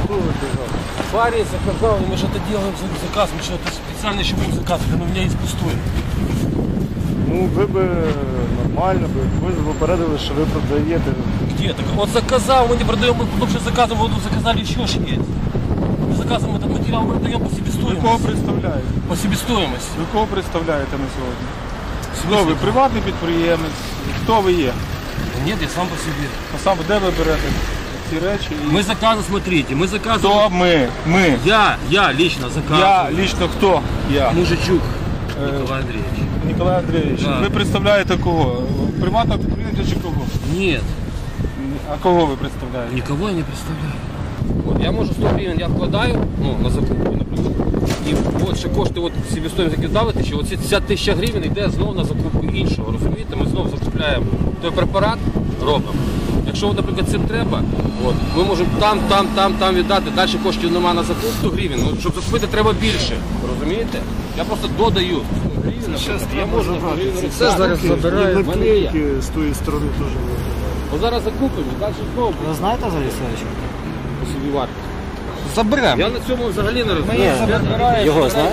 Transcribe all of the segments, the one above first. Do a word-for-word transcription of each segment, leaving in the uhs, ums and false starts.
Парень заказал, мы же это делаем за заказ, мы что-то специально еще будем заказывать, но у меня есть пустой. Ну, ви би нормально, ви ж попередили, що ви продаєте. Где так? Вот заказал, мы не продаем, мы потом что заказываем, вот заказали еще шесть. Мы заказываем этот материал, мы продаем по Ви себестоимости. кого представляєте? По себестоимости. Ви кого представляєте на сьогодні? Хто ви? Приватний підприємець? Хто ви є? Нет, я сам по себе. А саме де ви берете ці речі? І... Мы заказываем, смотрите, мы заказываем. Хто ми? Ми. Я, я лично заказываю. Я лично хто? Я. Мужичук Е, Николай Андреевич. Ніколай Андрійович. Да. Ви представляєте кого? Приватного підприємця чи кого? Нет, А кого ви представляєте? никого я не представляю. Вот, я можу сто гривень я вкладаю, ну, на закупку, наприклад. І от ще кошти от себестоїмості які дали, що оці ця тисяча гривень йде знову на закупку іншого, розумієте? Ми знову закупляємо той препарат, робимо. Якщо, наприклад, цим треба, от, ми можемо там, там, там, там віддати, далі коштів немає на закупку сто гривень, ну, щоб закупити треба більше, розумієте? Я просто додаю сто гривень, наприклад, я можу Це зараз забираю. наклейки з тої сторони теж. Бо зараз закупимо, далі знову Ви знаєте взагалі Славича? по собі вартість. Заберемо. Я на цьому взагалі не розумію. Його знаєш?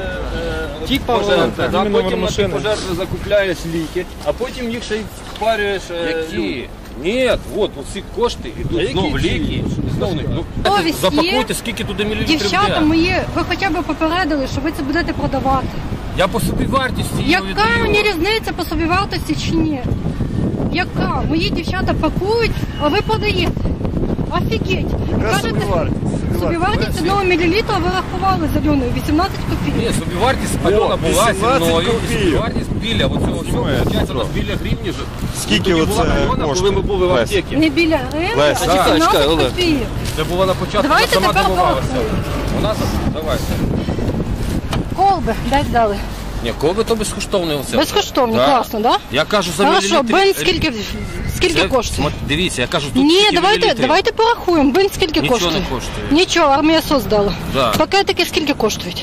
Ті пожертви, Це а номер потім на ті машини. пожертви закупляєш ліки, а потім їх ще й спарюєш. е, людям. Які? Ні, от, оці кошти йдуть які знову ці? ліки. Знову, ну, Совість запакуйте, є? скільки туди мілілітрів Дівчата йде. мої, ви хоча б попередили, що ви це будете продавати. Я по собі вартісті її Яка віддаю. мені різниця по собівартості чи ні? Яка? Мої дівчата пакують, а ви продаєте. Офігеть. Яка собівартість? собівартість одного мілілітра ви рахували з Альоною вісімнадцять копійок. Ні, собівартість Альона була зі вісімнадцять мною. копійок. Собівартість біля оцього всього, виходить, у нас біля гривні ж. Скільки Тоді оце була Альона, коли коштує? ми були в Лесь? аптеці. Не біля гривні, а Лесь, чекай, вісімнадцять чекай, Олег. копійок. Це було на початку, вона Давайте сама тепер дивувалася. порахуємо. Вона, давайте. Колби, десь дали. Ні, колби то безкоштовне оце. Безкоштовні, Да. класно, так? Я кажу за Хорошо, мілілітр. бен скільки, скільки Це- коштує? смо- Дивіться, я кажу, тут Ні, скільки давайте, мілілітрів. давайте порахуємо. Бен скільки Нічого коштує? не коштує. Нічого, армія СОС дала. Да. Пакетики скільки коштують?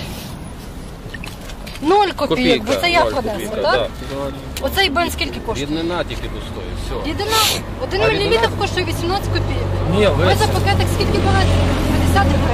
Ноль копійок, Копійка, бо це я ноль принесла, копійка, так? да. Оцей бен скільки коштує? Ріднина тільки тут стоїть, все. Єдина. Один А мілілітр рідина? коштує вісімнадцять копійок. Ні, Ви весь. за пакетик скільки берете? п'ятдесят гривень.